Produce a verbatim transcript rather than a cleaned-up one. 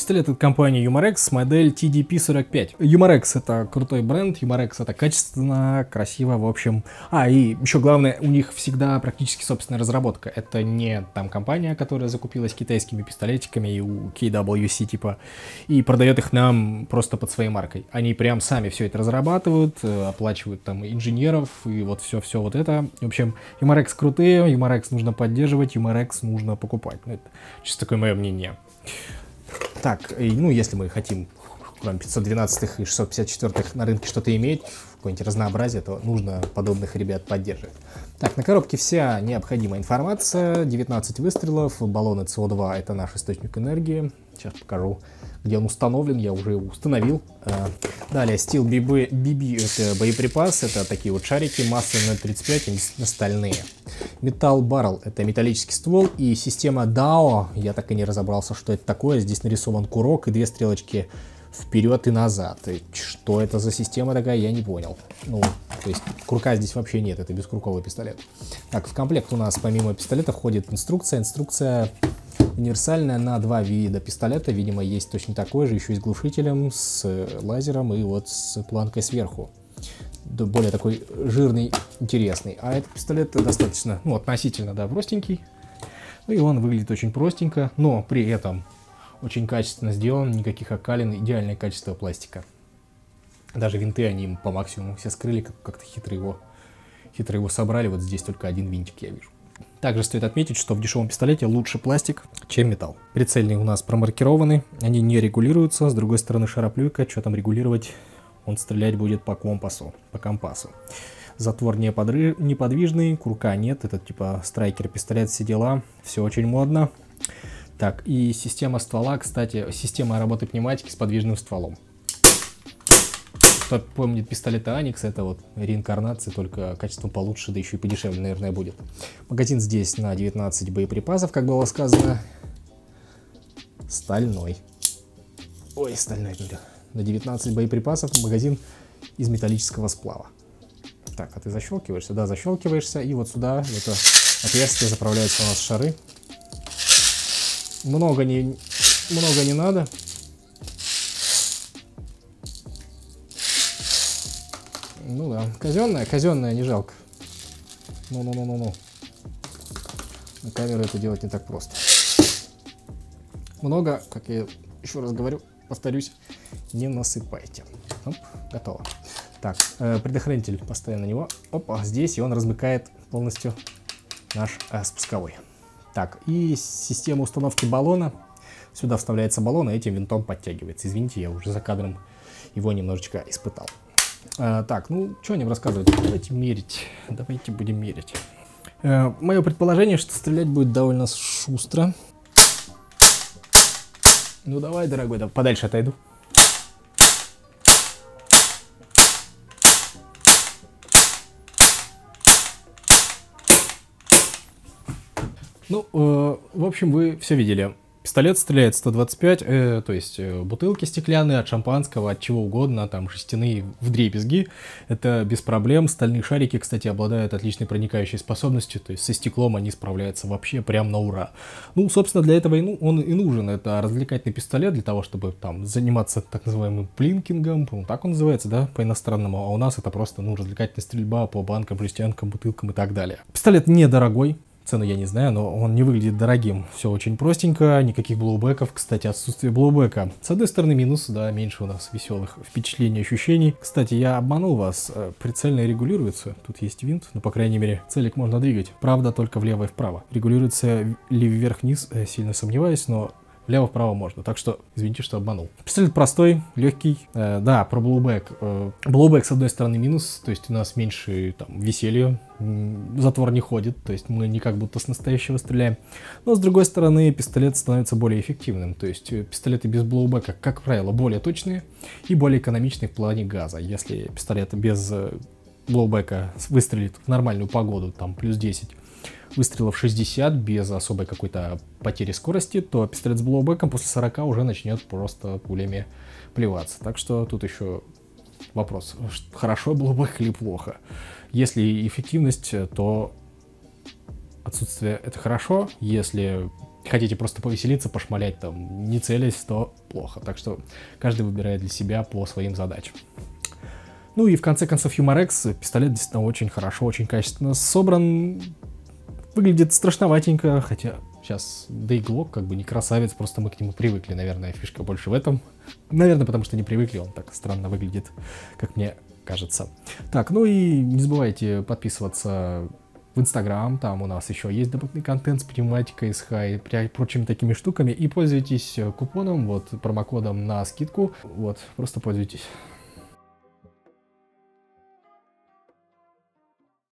Пистолет от компании Umarex, модель ти ди пи сорок пять. Umarex это крутой бренд, Umarex это качественно, красиво, в общем. А, и еще главное, у них всегда практически собственная разработка. Это не там компания, которая закупилась китайскими пистолетиками и у кей дабл ю си типа, и продает их нам просто под своей маркой. Они прям сами все это разрабатывают, оплачивают там инженеров и вот все-все вот это. В общем, Umarex крутые, Umarex нужно поддерживать, Umarex нужно покупать. Ну, это чисто такое мое мнение. Так, и, ну, если мы хотим, кроме пятьсот двенадцатых и шестьсот пятьдесят четвёртых на рынке что-то иметь, какое-нибудь разнообразие, то нужно подобных ребят поддерживать. Так, на коробке вся необходимая информация, девятнадцать выстрелов, баллоны си о два это наш источник энергии. Сейчас покажу, где он установлен, я уже его установил. Далее, Steel би би это боеприпас, это такие вот шарики массой ноль тридцать пять, они стальные. Metal Barrel это металлический ствол, и система дао, я так и не разобрался, что это такое. Здесь нарисован курок и две стрелочки вперед и назад. И что это за система такая, я не понял. Ну, то есть курка здесь вообще нет, это бескурковый пистолет. Так, в комплект у нас помимо пистолета входит инструкция. Инструкция универсальная на два вида пистолета. Видимо, есть точно такой же, еще и с глушителем, с лазером и вот с планкой сверху. Более такой жирный, интересный. А этот пистолет достаточно, ну, относительно, да, простенький. Ну и он выглядит очень простенько, но при этом очень качественно сделан, никаких окалин, идеальное качество пластика. Даже винты они им по максимуму все скрыли, как-то хитро его, хитро его собрали. Вот здесь только один винтик я вижу. Также стоит отметить, что в дешевом пистолете лучше пластик, чем металл. Прицельные у нас промаркированы, они не регулируются. С другой стороны шароплюйка, что там регулировать, он стрелять будет по компасу, по компасу. Затвор неподвижный, курка нет, это типа страйкер, пистолет, все дела, все очень модно. Так, и система ствола, кстати, система работы пневматики с подвижным стволом. Кто помнит пистолеты Аникс, это вот реинкарнация, только качеством получше, да еще и подешевле, наверное, будет. Магазин здесь на девятнадцать боеприпасов, как было сказано. Стальной. Ой, стальной. На девятнадцать боеприпасов магазин из металлического сплава. Так, а ты защелкиваешься? Да, защелкиваешься, и вот сюда, в это отверстие заправляются у нас шары. Много не, много не надо. Ну да, казенная, казенная, не жалко. Ну-ну-ну-ну-ну. На камеру это делать не так просто. Много, как я еще раз говорю, повторюсь, не насыпайте. Оп, готово. Так, э, предохранитель поставим на него. Опа, здесь, и он размыкает полностью наш э, спусковой. Так, и система установки баллона. Сюда вставляется баллон, и этим винтом подтягивается. Извините, я уже за кадром его немножечко испытал. А, так, ну, что о нем рассказывать? Давайте мерить. Давайте будем мерить. А, мое предположение, что стрелять будет довольно шустро. Ну, давай, дорогой, да, подальше отойду. Ну, э, в общем, вы все видели. Пистолет стреляет сто двадцать пять, э, то есть э, бутылки стеклянные от шампанского, от чего угодно, там жестяные вдребезги. Это без проблем. Стальные шарики, кстати, обладают отличной проникающей способностью, то есть со стеклом они справляются вообще прям на ура. Ну, собственно, для этого и, ну, он и нужен. Это развлекательный пистолет для того, чтобы там заниматься так называемым плинкингом, ну, так он называется, да, по-иностранному. А у нас это просто, ну, развлекательная стрельба по банкам, жестянкам, бутылкам и так далее. Пистолет недорогой. Цену я не знаю, но он не выглядит дорогим. Все очень простенько, никаких блоубеков. Кстати, отсутствие блоубека. С одной стороны минус, да, меньше у нас веселых впечатлений, ощущений. Кстати, я обманул вас. Прицельно регулируется. Тут есть винт, но, по крайней мере, целик можно двигать. Правда, только влево и вправо. Регулируется ли вверх-вниз, сильно сомневаюсь, но влево-вправо можно, так что извините, что обманул. Пистолет простой, легкий. Э, да, про блоубэк. Э, блоубэк, с одной стороны, минус, то есть у нас меньше там веселья, затвор не ходит, то есть мы не как будто с настоящего стреляем. Но с другой стороны, пистолет становится более эффективным, то есть пистолеты без блоубэка, как правило, более точные и более экономичные в плане газа. Если пистолет без блоубэка выстрелит в нормальную погоду, там плюс десять, выстрелов шестьдесят без особой какой-то потери скорости, то пистолет с блоубэком после сорока уже начнет просто пулями плеваться. Так что тут еще вопрос, хорошо блоубэк или плохо. Если эффективность, то отсутствие — это хорошо. Если хотите просто повеселиться, пошмалять там, не целясь, то плохо. Так что каждый выбирает для себя по своим задачам. Ну и в конце концов Юмор-Экс, пистолет действительно очень хорошо, очень качественно собран. Выглядит страшноватенько, хотя сейчас да и Глок как бы не красавец, просто мы к нему привыкли, наверное, фишка больше в этом. Наверное, потому что не привыкли, он так странно выглядит, как мне кажется. Так, ну и не забывайте подписываться в Инстаграм, там у нас еще есть дополнительный контент с пневматикой, с хай и прочими такими штуками. И пользуйтесь купоном, вот, промокодом на скидку, вот, просто пользуйтесь.